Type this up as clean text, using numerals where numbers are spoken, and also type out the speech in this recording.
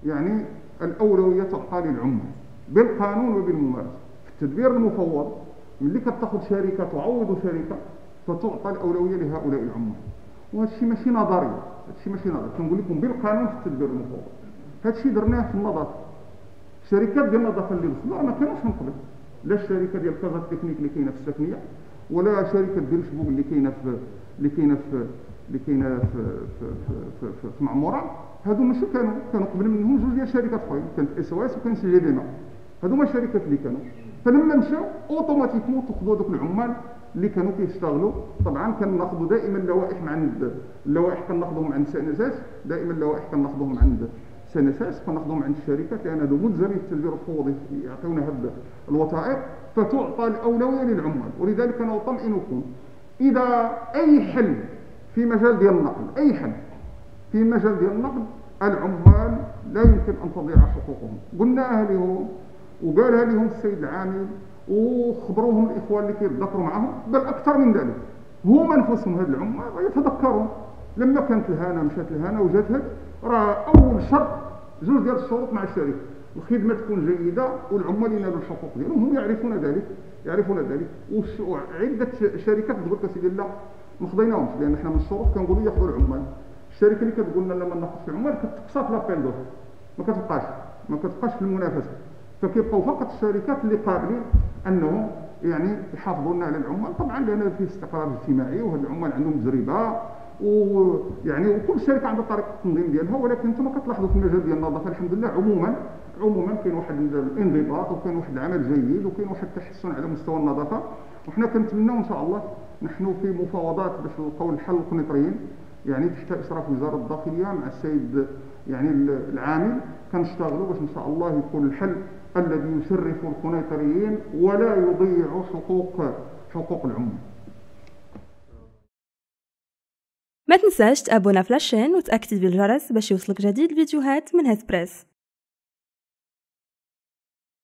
يعني الأولوية تعطى للعمال بالقانون وبالممارسة. في التدبير المفوض ملي كتاخذ شركة تعوض شركة فتعطى الأولوية لهؤلاء العمال، وهذا الشيء ماشي نظري، هذا الشيء ماشي نظري، كنقول لكم بالقانون في التدبير المفوض. هذا الشيء درناه في النظافة، الشركات ديال النظافة اللي وصلوا ما كانوش من قبل، لا الشركة ديال كازا تكنيك اللي كاينة في السكنية ولا شركة بيرشبوك اللي كاينة في معمورة. هادو ماشي كانوا قبل منهم جوج ديال الشركات اخرين، كانت اس او اس وكانت جي دي ما، هادو ما الشركات اللي كانوا. فلما مشاو اوتوماتيكمون تاخذوا دوك العمال اللي كانوا كيشتغلوا. طبعا كناخذوا دائما اللوائح من عند اللوائح، كناخذوهم عند سنساس، دائما اللوائح كناخذوهم عند سنساس، كناخذوهم عند الشركات، لان هادو ملزمين في التدبير الفوضي يعطيونا هاد الوثائق، فتعطى الاولويه للعمال. ولذلك انا اطمئنكم، اذا اي حل في مجال ديال النقل، اي حل في مجال ديال النقل، العمال لا يمكن ان تضيع حقوقهم. قلناها لهم وقالها لهم السيد العامل، وخبروهم الاخوان اللي كيتذكروا معهم، بل اكثر من ذلك هما انفسهم هاد العمال يتذكرون لما كانت الهانه مشات الهانه وجات هاد، راه اول شرط جوج ديال الشروط مع الشركه، الخدمه تكون جيده والعمال ينالوا الحقوق ديالهم، هم يعرفون ذلك. وعده شركات تقول لك سيدي لا ما خضيناهمش، لان حنا من الشروط كنقولوا ياخذوا العمال. الشركه اللي كتقول لنا لما ناخذ العمال كتقصى في لابيل دوف، ما كتبقاش في المنافسه، فكيبقاو فقط الشركات اللي قابلين انهم يعني يحافظوا لنا على العمال. طبعا لان فيه استقرار اجتماعي وهاد العمال عندهم تجربه، ويعني وكل شركه عندها طريقه التنظيم ديالها. ولكن انتم كتلاحظوا في المجال ديال النظافه الحمد لله عموما كاين واحد الانضباط، وكاين واحد العمل جيد، وكاين واحد التحسن على مستوى النظافه. وحنا كنتمناو ان شاء الله، نحن في مفاوضات باش نلقاو الحل القنيطريين، يعني تحت اشراف وزاره الداخليه مع السيد يعني العامل، كنشتغلوا باش ان شاء الله يكون الحل الذي يشرف القنيطريين ولا يضيع حقوق العمال. ما تنساش تابونا في لاشين وتأكد بالجرس باش يوصلك جديد الفيديوهات من هيث بريس.